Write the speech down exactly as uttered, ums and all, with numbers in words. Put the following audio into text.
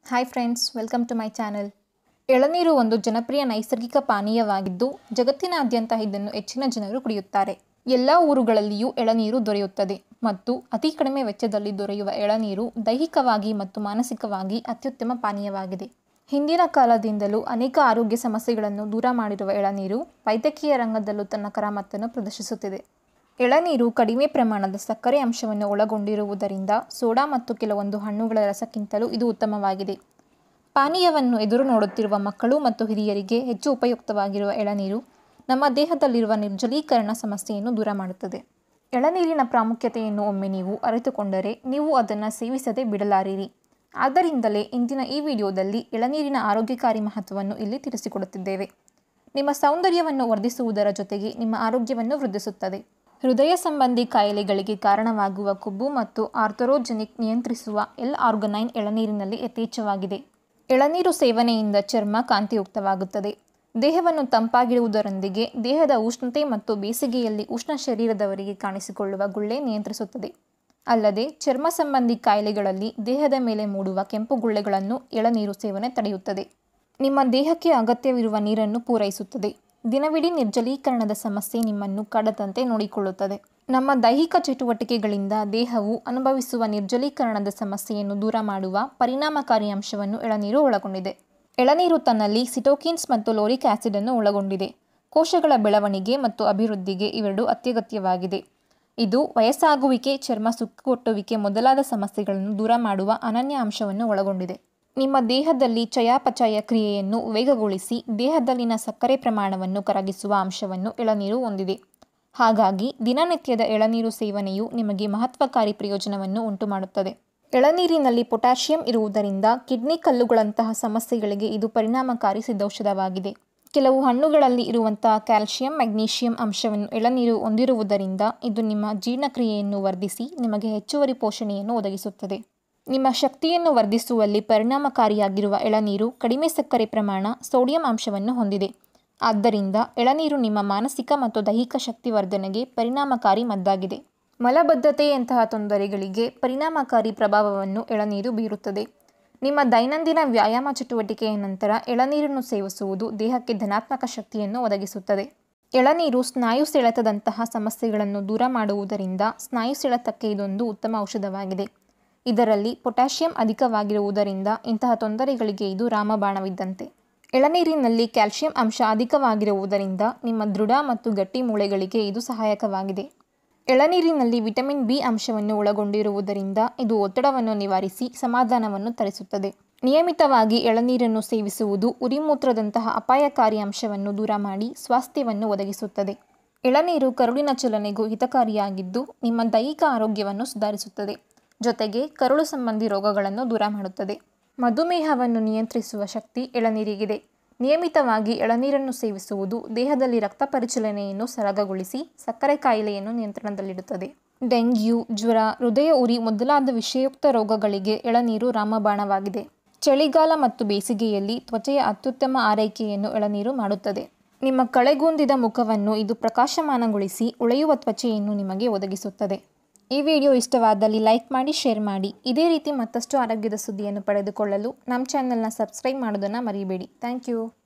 Hi friends, welcome to my channel. ಎಳನೀರು ಒಂದು ಜನಪ್ರಿಯ ನೈಸರ್ಗಿಕ ಪಾನೀಯವಾಗಿದ್ದು ಜಗತ್ತಿನಾದ್ಯಂತ ಇದನ್ನು ಹೆಚ್ಚಿನ ಜನರು ಕುಡಿಯುತ್ತಾರೆ. ಎಲ್ಲ ಊರುಗಳಲ್ಲಿಯೂ ಎಳನೀರು ದೊರೆಯುತ್ತದೆ ಮತ್ತು ಅತಿ ಕಡಿಮೆ ವೆಚ್ಚದಲ್ಲಿ ದೊರೆಯುವ ಎಳನೀರು ದೈಹಿಕವಾಗಿ ಮತ್ತು ಮಾನಸಿಕವಾಗಿ ಅತ್ಯುತ್ತಮ ಪಾನೀಯವಾಗಿದೆ. ಹಿಂದಿನ ಕಾಲದಿಂದಲೂ ಅನೇಕ ಆರೋಗ್ಯ ಸಮಸ್ಯೆಗಳನ್ನು ದೂರ ಮಾಡಿರುವ ಎಳನೀರು ವೈದ್ಯಕೀಯ ರಂಗದಲ್ಲೂ ತನ್ನ ಕರಾಮತ್ತನ್ನು ಪ್ರದರ್ಶಿಸುತ್ತಿದೆ. ಎಳನೀರು ಕಡಿಮೆ ಪ್ರಮಾಣದ ಸಕ್ಕರೆ ಅಂಶವನ್ನು ಒಳಗೊಂಡಿರುವುದರಿಂದ ಸೋಡಾ ಮತ್ತು ಕೆಲವೊಂದು ಹಣ್ಣುಗಳ ರಸಕ್ಕಿಂತಲೂ ಇದು ಉತ್ತಮವಾಗಿದೆ. ಪಾನೀಯವನ್ನು ಎದುರು ನೋಡುತ್ತಿರುವ ಮಕ್ಕಳು ಮತ್ತು ಹಿರಿಯರಿಗೆ ಹೆಚ್ಚು ಉಪಯುಕ್ತವಾಗಿರುವ ಎಳನೀರು ನಮ್ಮ ದೇಹದಲ್ಲಿರುವ ನಿರ್ಜಲೀಕರಣ ಸಮಸ್ಯೆಯನ್ನು ದೂರ ಮಾಡುತ್ತದೆ. ಎಳನೀರಿನ ಪ್ರಾಮುಖ್ಯತೆಯನ್ನು ಒಮ್ಮೆ ನೀವು ಅರಿತುಕೊಂಡರೆ ನೀವು ಅದನ್ನು ಸೇವಿಸದೆ ಬಿಡಲಾರಿರಿ. ಆದ್ದರಿಂದಲೇ ಇಂದಿನ ಈ ವಿಡಿಯೋದಲ್ಲಿ ಎಳನೀರಿನ ಆರೋಗ್ಯಕಾರಿ ಮಹತ್ವವನ್ನು ಇಲ್ಲಿ ತಿಳಿಸಿಕೊಡುತ್ತಿದ್ದೇವೆ. ನಿಮ್ಮ ಸೌಂದರ್ಯವನ್ನು ವರ್ಧಿಸುವುದರ ಜೊತೆಗೆ ನಿಮ್ಮ ಆರೋಗ್ಯವನ್ನು ವೃದ್ಧಿಸುತ್ತದೆ. ಹೃದಯ ಸಂಬಂಧಿ ಕಾಯಿಲೆಗಳಿಗೆ ಕಾರಣವಾಗುವ ಕೊಬ್ಬು ಮತ್ತು ಆರ್ಥರೋಜೆನಿಕ್ ನಿಯಂತ್ರಿಸುವ ಎಲ್ ಆರ್ಗನೈನ್ ಎಳನೀರಿನಲ್ಲಿ ಯಥೇಚ್ಛವಾಗಿದೆ. ಎಳನೀರು ಸೇವನೆಯಿಂದ ಚರ್ಮ ಕಾಂತಿಯುಕ್ತವಾಗುತ್ತದೆ. ದೇಹವನ್ನು ತಂಪಾಗಿಡುವುದರೊಂದಿಗೆ ದೇಹದ ಉಷ್ಣತೆ ಮತ್ತು ಬೇಸಿಗೆಯಲ್ಲಿ ಉಷ್ಣ ಶರೀರದವರಿಗೆ ಕಾಣಿಸಿಕೊಳ್ಳುವ ಗುಳ್ಳೆ ನಿಯಂತ್ರಿಸುತ್ತದೆ. ಅಲ್ಲದೆ ಚರ್ಮ ಸಂಬಂಧಿ ಕಾಯಿಲೆಗಳಲ್ಲಿ ದೇಹದ ಮೇಲೆ ಮೂಡುವ ಕೆಂಪು ಗುಳ್ಳೆಗಳನ್ನು ಎಳನೀರು ಸೇವನೆ ತಡೆಯುತ್ತದೆ. ನಿಮ್ಮ ದೇಹಕ್ಕೆ ಅಗತ್ಯವಿರುವ ನೀರನ್ನು ಪೂರೈಸುತ್ತದೆ. ದಿನವಿಡೀ ನಿರ್ಜಲೀಕರಣದ ಸಮಸ್ಯೆ ನಿಮ್ಮನ್ನು ಕಾಡದಂತೆ ನೋಡಿಕೊಳ್ಳುತ್ತದೆ. ನಮ್ಮ ದೈಹಿಕ ಚಟುವಟಿಕೆಗಳಿಂದ ದೇಹವು ಅನುಭವಿಸುವ ನಿರ್ಜಲೀಕರಣದ ಸಮಸ್ಯೆಯನ್ನು ದೂರ ಮಾಡುವ ಪರಿಣಾಮಕಾರಿ ಅಂಶವನ್ನು ಎಳನೀರು ಒಳಗೊಂಡಿದೆ. ಎಳನೀರು ತನ್ನಲ್ಲಿ ಸಿಟೋಕಿನ್ಸ್ ಮತ್ತು ಲೋರಿಕ್ ಆಸಿಡ್ ಅನ್ನು ಒಳಗೊಂಡಿದೆ. ಕೋಶಗಳ ಬೆಳವಣಿಗೆ ಮತ್ತು ಅಭಿವೃದ್ಧಿಗೆ ಇವೆರಡೂ ಅತ್ಯಗತ್ಯವಾಗಿದೆ. ಇದು ವಯಸ್ಸಾಗುವಿಕೆ, ಚರ್ಮ ಸುಕ್ಕುಗಟ್ಟುವಿಕೆ ಮೊದಲಾದ ಸಮಸ್ಯೆಗಳನ್ನು ದೂರ ಮಾಡುವ ಅನನ್ಯ ಅಂಶವನ್ನು ಒಳಗೊಂಡಿದೆ. ನಿಮ್ಮ ದೇಹದಲ್ಲಿ ಚಯಾಪಚಯ ಕ್ರಿಯೆಯನ್ನು ವೇಗಗೊಳಿಸಿ ದೇಹದಲ್ಲಿನ ಸಕ್ಕರೆ ಪ್ರಮಾಣವನ್ನು ಕರಗಿಸುವ ಅಂಶವನ್ನು ಎಳನೀರು ಹೊಂದಿದೆ. ಹಾಗಾಗಿ ದಿನನಿತ್ಯದ ಎಳನೀರು ಸೇವನೆಯು ನಿಮಗೆ ಮಹತ್ವಕಾರಿ ಪ್ರಯೋಜನವನ್ನು ಉಂಟುಮಾಡುತ್ತದೆ. ಎಳನೀರಿನಲ್ಲಿ ಪೊಟ್ಯಾಷಿಯಂ ಇರುವುದರಿಂದ ಕಿಡ್ನಿ ಕಲ್ಲುಗಳಂತಹ ಸಮಸ್ಯೆಗಳಿಗೆ ಇದು ಪರಿಣಾಮಕಾರಿ ಸಿದ್ಧೌಷಧವಾಗಿದೆ. ಕೆಲವು ಹಣ್ಣುಗಳಲ್ಲಿ ಇರುವಂತಹ ಕ್ಯಾಲ್ಸಿಯಂ, ಮೆಗ್ನೀಷಿಯಂ ಅಂಶವನ್ನು ಎಳನೀರು ಹೊಂದಿರುವುದರಿಂದ ಇದು ನಿಮ್ಮ ಜೀರ್ಣಕ್ರಿಯೆಯನ್ನು ವರ್ಧಿಸಿ ನಿಮಗೆ ಹೆಚ್ಚುವರಿ ಪೋಷಣೆಯನ್ನು ಒದಗಿಸುತ್ತದೆ. ನಿಮ್ಮ ಶಕ್ತಿಯನ್ನು ವರ್ಧಿಸುವಲ್ಲಿ ಪರಿಣಾಮಕಾರಿಯಾಗಿರುವ ಎಳನೀರು ಕಡಿಮೆ ಸಕ್ಕರೆ ಪ್ರಮಾಣ, ಸೋಡಿಯಂ ಅಂಶವನ್ನು ಹೊಂದಿದೆ. ಆದ್ದರಿಂದ ಎಳನೀರು ನಿಮ್ಮ ಮಾನಸಿಕ ಮತ್ತು ದೈಹಿಕ ಶಕ್ತಿ ವರ್ಧನೆಗೆ ಪರಿಣಾಮಕಾರಿ ಮದ್ದಾಗಿದೆ. ಮಲಬದ್ಧತೆಯಂತಹ ತೊಂದರೆಗಳಿಗೆ ಪರಿಣಾಮಕಾರಿ ಪ್ರಭಾವವನ್ನು ಎಳನೀರು ಬೀರುತ್ತದೆ. ನಿಮ್ಮ ದೈನಂದಿನ ವ್ಯಾಯಾಮ ಚಟುವಟಿಕೆಯ ನಂತರ ಎಳನೀರನ್ನು ಸೇವಿಸುವುದು ದೇಹಕ್ಕೆ ಧನಾತ್ಮಕ ಶಕ್ತಿಯನ್ನು ಒದಗಿಸುತ್ತದೆ. ಎಳನೀರು ಸ್ನಾಯು ಸೆಳೆತದಂತಹ ಸಮಸ್ಯೆಗಳನ್ನು ದೂರ ಮಾಡುವುದರಿಂದ ಸ್ನಾಯು ಸೆಳೆತಕ್ಕೆ ಇದೊಂದು ಉತ್ತಮ ಔಷಧವಾಗಿದೆ. ಇದರಲ್ಲಿ ಪೊಟ್ಯಾಷಿಯಂ ಅಧಿಕವಾಗಿರುವುದರಿಂದ ಇಂತಹ ತೊಂದರೆಗಳಿಗೆ ಇದು ರಾಮಬಾಣವಿದ್ದಂತೆ. ಎಳನೀರಿನಲ್ಲಿ ಕ್ಯಾಲ್ಸಿಯಂ ಅಂಶ ಅಧಿಕವಾಗಿರುವುದರಿಂದ ನಿಮ್ಮ ದೃಢ ಮತ್ತು ಗಟ್ಟಿ ಮೂಳೆಗಳಿಗೆ ಇದು ಸಹಾಯಕವಾಗಿದೆ. ಎಳನೀರಿನಲ್ಲಿ ವಿಟಮಿನ್ ಬಿ ಅಂಶವನ್ನು ಒಳಗೊಂಡಿರುವುದರಿಂದ ಇದು ಒತ್ತಡವನ್ನು ನಿವಾರಿಸಿ ಸಮಾಧಾನವನ್ನು ತರಿಸುತ್ತದೆ. ನಿಯಮಿತವಾಗಿ ಎಳನೀರನ್ನು ಸೇವಿಸುವುದು ಉರಿಮೂತ್ರದಂತಹ ಅಪಾಯಕಾರಿ ಅಂಶವನ್ನು ದೂರ ಮಾಡಿ ಸ್ವಾಸ್ಥ್ಯವನ್ನು ಒದಗಿಸುತ್ತದೆ. ಎಳನೀರು ಕರುಳಿನ ಚಲನೆಗೂ ಹಿತಕಾರಿಯಾಗಿದ್ದು ನಿಮ್ಮ ದೈಹಿಕ ಆರೋಗ್ಯವನ್ನು ಸುಧಾರಿಸುತ್ತದೆ. ಜೊತೆಗೆ ಕರುಳು ಸಂಬಂಧಿ ರೋಗಗಳನ್ನು ದೂರ ಮಾಡುತ್ತದೆ. ಮಧುಮೇಹವನ್ನು ನಿಯಂತ್ರಿಸುವ ಶಕ್ತಿ ಎಳನೀರಿಗಿದೆ. ನಿಯಮಿತವಾಗಿ ಎಳನೀರನ್ನು ಸೇವಿಸುವುದು ದೇಹದಲ್ಲಿ ರಕ್ತ ಪರಿಚಲನೆಯನ್ನು ಸರಾಗಗೊಳಿಸಿ ಸಕ್ಕರೆ ಕಾಯಿಲೆಯನ್ನು ನಿಯಂತ್ರಣದಲ್ಲಿಡುತ್ತದೆ. ಡೆಂಗ್ಯೂ, ಜ್ವರ, ಹೃದಯ ಉರಿ ಮೊದಲಾದ ವಿಷಯುಕ್ತ ರೋಗಗಳಿಗೆ ಎಳನೀರು ರಾಮಬಾಣವಾಗಿದೆ. ಚಳಿಗಾಲ ಮತ್ತು ಬೇಸಿಗೆಯಲ್ಲಿ ತ್ವಚೆಯ ಅತ್ಯುತ್ತಮ ಆರೈಕೆಯನ್ನು ಎಳನೀರು ಮಾಡುತ್ತದೆ. ನಿಮ್ಮ ಕಳೆಗುಂದಿದ ಮುಖವನ್ನು ಇದು ಪ್ರಕಾಶಮಾನಗೊಳಿಸಿ ಉಳೆಯುವ ತ್ವಚೆಯನ್ನು ನಿಮಗೆ ಒದಗಿಸುತ್ತದೆ. ಈ ವಿಡಿಯೋ ಇಷ್ಟವಾದಲ್ಲಿ ಲೈಕ್ ಮಾಡಿ, ಶೇರ್ ಮಾಡಿ. ಇದೇ ರೀತಿ ಮತ್ತಷ್ಟು ಆರೋಗ್ಯದ ಸುದ್ದಿಯನ್ನು ಪಡೆದುಕೊಳ್ಳಲು ನಮ್ಮ ಚಾನೆಲ್ನ ಸಬ್ಸ್ಕ್ರೈಬ್ ಮಾಡೋದನ್ನು ಮರಿಬೇಡಿ. Thank you.